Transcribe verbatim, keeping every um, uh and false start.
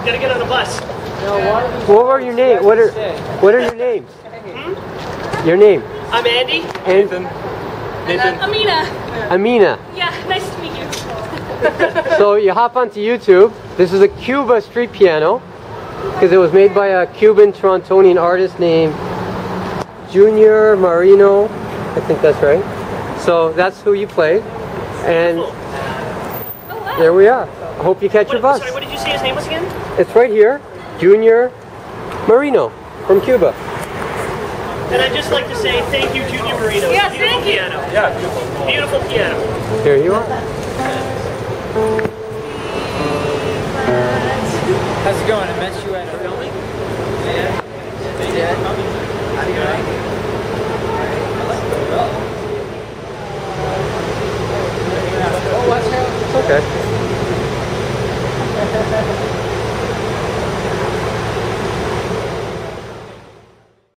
Gotta get on a bus. What were your name? What are what are your names? Hmm? Your name? I'm Andy. Nathan. Nathan. Amina. Amina. Yeah, nice to meet you. So you hop onto YouTube. This is a Cuba street piano because it was made by a Cuban Torontonian artist named Junior Marino. I think that's right. So that's who you play. And oh, wow. There we are. I hope you catch what, your bus. Sorry, what did you say his name was again? It's right here. Junior Marino from Cuba. And I'd just like to say thank you, Junior Marino. Yeah, beautiful thank you. piano. Yeah, beautiful. Beautiful piano. Here you are. How's it going? I met you at filming. Yeah. Yeah. How do you like? It's okay.